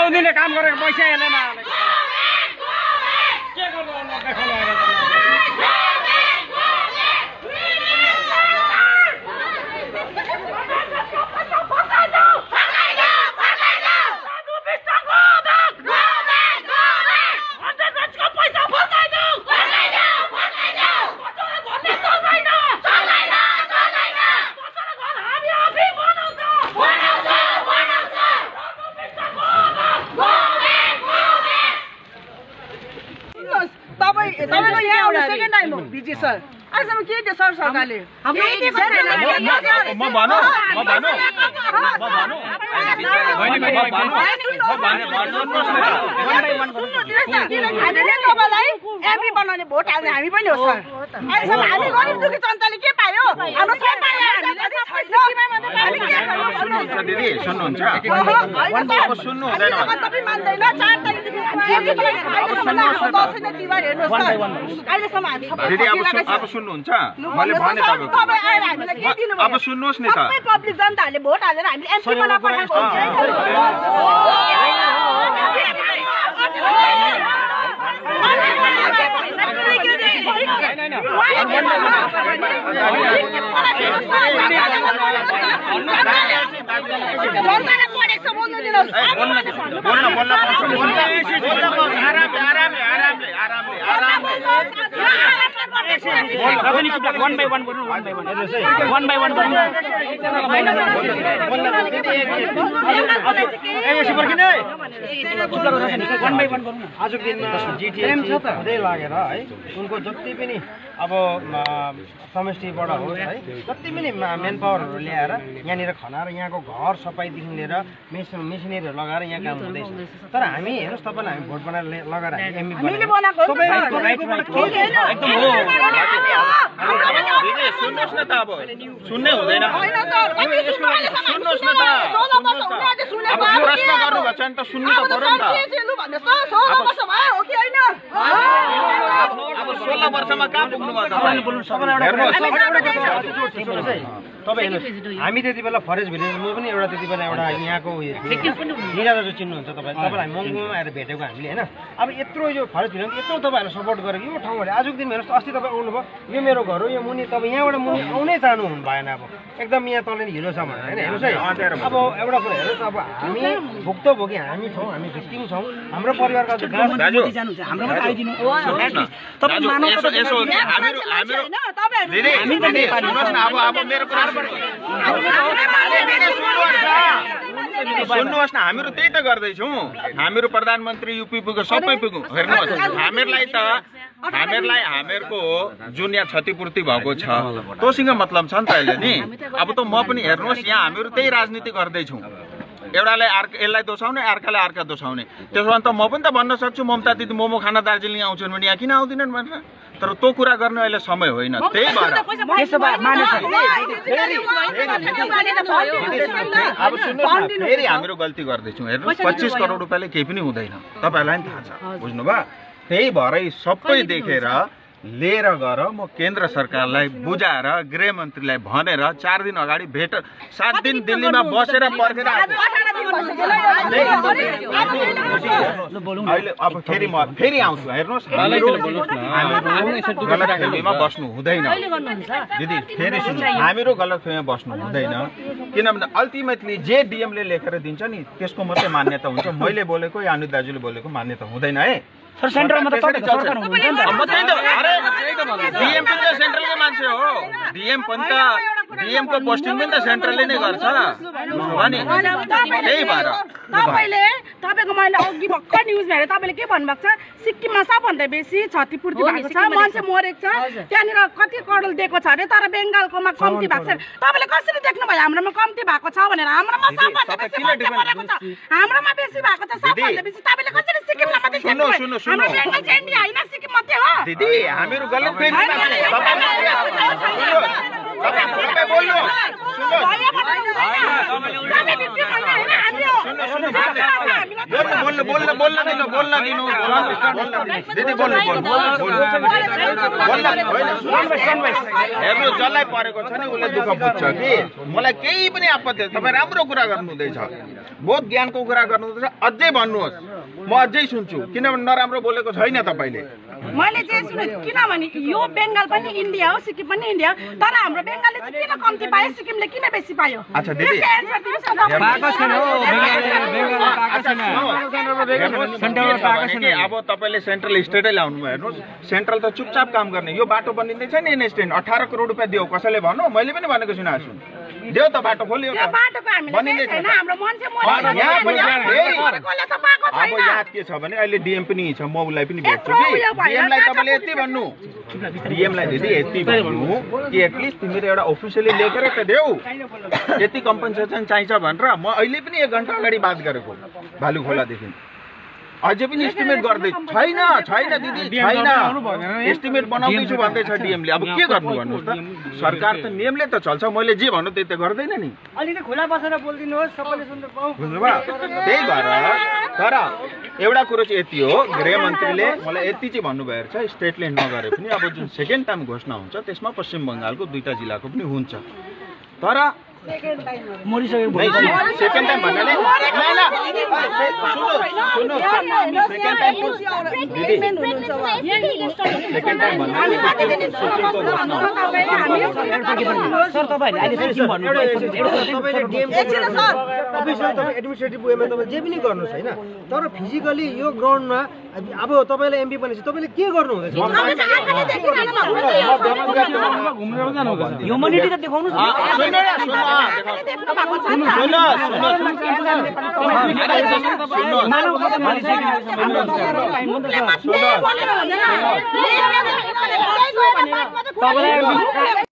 9 दिनले काम गरेको पैसा हेर्दैन के गर्नु देखाउनु आएर सर आजसम्म के दियो सर सरकारले तपाईँलाई एमपी बनाउने भोट हाल्ने हामी पनि हो सर अहिलेसम्म हामी गरिब दुखी जनताले के पायो हाम्रो दिदी सुन्नुहुन्छ तपाईँ मान्दैन 4 तारिकदेखि अहिलेसम्म दिदी अब सुन्नुहुन्छ मैले भने तपाईको अब सुन्नुहोस् नि त पब्लिक जनताहरूले भोट हालेर हामीले एमपी बनाउन पठाएको आजको दिनमा जिटिए हुँदै लागेर है उनको जति पनि अब समष्टिबाट होस् है जति पनि मेन पावरहरू ल्याएर यहाँनिर खनाएर यहाँको घर सफाइदेखि लिएर मेसिनरीहरू लगाएर यहाँ काम हुँदैछ तर हामी हेर्नुहोस् तपाईँलाई हामी भोट बनाएर लगाएर सुन्नुहोस् न त अब सुन्नै हुँदैन सुन्नुहोस् न त अब प्रश्न गर्नुभएको छ नि त सुन्नु त पर्यो नि त अब 16 वर्षमा कहाँ पुग्नु भयो तपाईँ हेर्नुहोस् हामी त्यति बेला फरेस्ट भिलेज म पनि एउटा त्यति बेला एउटा यहाँको निराजहरू चिन्नुहुन्छ तपाईँलाई मङ्गुमा आएर भेटेको हामीले होइन अब यत्रो यो फरेस्ट भिलेज यत्रो तपाईँहरू सपोर्ट गरेको यो ठाउँबाट आजको दिन हेर्नुहोस् अस्ति तपाईँ आउनुभयो यो मेरो घर हो यो मुनि तपाईँ यहाँबाट मुनि आउनै चाहनु हुनु भएन अब एकदम यहाँ तल हिलो छ भनेर होइन हेर्नुहोस् है अब एउटा कुरा हेर्नुहोस् अब हामी भुक्तभोगी हामी छौँ हामी भिक्टिम छौँ हाम्रो परिवारका सुन्नुहोस् न हामीहरू त्यही त गर्दैछौँ हामीहरू प्रधानमन्त्री युपी पुग्यो सबै पुग्यौँ हेर्नुहोस् हामीहरूलाई हामीहरूको जुन यहाँ क्षतिपूर्ति भएको छ तोसँग मतलब छ नि त अहिले नि अब त म पनि हेर्नुहोस् यहाँ हामीहरू त्यही राजनीति गर्दैछौँ एउटालाई यसलाई दोषाउने अर्कालाई अर्का दोषाउने त्यसो भने त म पनि त भन्न सक्छु ममता दिदी मोमो खाना दार्जिलिङ आउँछन् भने यहाँ किन आउँदिनन् भनेर तर त्यो कुरा गर्ने अहिले समय होइन त्यही भएर अब सुन्नुहोस् न फेरि हामीहरू गल्ती गर्दैछौँ हेर्नुहोस् 25 करोड रुपियाँले केही पनि हुँदैन तपाईँहरूलाई पनि थाहा छ बुझ्नुभयो त्यही भएरै सबै देखेर लिएर गएर म केन्द्र सरकारलाई बुझाएर गृहमन्त्रीलाई भनेर 4 दिन अगाडि भेट 7 दिन दिल्लीमा बसेर पर्खेर अहिले अब फेरि आउँछु हेर्नुहोस् गलतफहमीमा बस्नु हुँदैन दिदी फेरि सुन्नुहोस् हामीहरू गलतफहमीमा बस्नु हुँदैन किनभने अल्टिमेटली जे डिएमले लेखेर दिन्छ नि त्यसको मात्रै मान्यता हुन्छ मैले बोलेको या अनित दाजुले बोलेको मान्यता हुँदैन है सर सेन्ट्रलमा त सरकार हुनुहुन्छ नि त डिएम पनि त सेन्ट्रलको मान्छे हो डिएम पनि त डिएमको पोस्टिङ पनि त सेन्ट्रलले नै गर्छ अनि त्यही भएर तपाईको मैले अघि भर्खर न्युज हेरेँ तपाईँले के भन्नुभएको छ सिक्किममा सबभन्दा बेसी क्षतिपूर्ति भएको छ मान्छे मरेको छ त्यहाँनिर कति करोड दिएको छ अरे तर बेङ्गालकोमा कम्ती भएको छ तपाईँले कसरी देख्नुभयो हाम्रोमा कम्ती भएको छ भनेर हाम्रोमा सबभन्दा बेसी मरेको छ हाम्रोमा बेसी भएको छ सबभन्दा बेसी तपाईँले कसरी सिक्किममा मात्रै देख्नुभयो हाम्रो बेङ्गाल चाहिँ इन्डिया होइन सिक्किम मात्रै हो दिदी हामीहरू गलत बोल्नु बोल्न दिनु दिदी बोल्नु हेर्नु जसलाई परेको छ नि उसले दुःख बुझ्छ कि मलाई केही पनि आपत्ति छैन तपाईँ राम्रो कुरा गर्नु हुँदैछ बहुत ज्ञानको कुरा गर्नु हुँदैछ अझै भन्नुहोस् म अझै सुन्छु किनभने नराम्रो बोलेको छैन तपाईले मैले चाहिँ सुने किनभने यो बेंगाल पनि इन्डिया हो सिक्किम पनि इन्डिया तर हाम्रो बेंगालले चाहिँ किन कम्ती पायो सिक्किमले किन बेसी पायो अच्छा दिदी अब तपाईले सेन्ट्रल स्टेटै ल्याउनु भयो हेर्नुहोस् सेन्ट्रल त चुपचाप काम गर्ने यो बाटो बनिँदैछ नि एन स्ट्यान्ड 18 करोड रुपैयाँ दियो कसैले भन्नु मैले पनि भनेको छुइनँ छु देऊ त बाटो खोल्यो यो बाटोको हामीले छैन हाम्रो मान्छे अब याद के छ भने अहिले डीएम पनि छ म उसलाई पनि भेट्छु कि डीएमलाई तपाईले यति भन्नु डीएमलाई दिदी यति भन्नु कि एटलिस्ट तिमीले एउटा अफिसियली लेखेर त देऊ यति कम्पनसेसन चाहिन्छ भनेर म अहिले पनि 1 घण्टा अगाडि बात गरेको भालु खोलादेखि अझै पनि एस्टिमेट गर्दै छैन दिदी छैन एस्टिमेट बनाउँदैछु भन्दैछ डीएमले अब के गर्नु भन्नुहोस् त सरकार त नियमले त चल्छ मैले जे भन्नु त्यही त गर्दैन नि अलिकति खुला बसेर बोल्दिनुहोस् सबैले सुन्न पाऊ बुझ्नुभयो त्यही भएर तर एउटा कुरो चाहिँ यति हो गृहमन्त्रीले मलाई यति चाहिँ भन्नुभएको छ स्टेटले नगरे पनि अब जुन सेकेन्ड टाइम घोषणा हुन्छ त्यसमा पश्चिम बंगालको 2टा जिल्लाको पनि हुन्छ तर सेकेन्ड टाइम भन्नाले सेकेन्ड टाइम एडमिनिस्ट्रेटिभ वेमा तपाईँ जे पनि गर्नुहोस् होइन तर फिजिकली यो ग्राउन्डमा अब तपाईँले एमपी बनेपछि तपाईँले के गर्नु हुँदैछ ह्युमनिटी त देखाउनु सुन्नु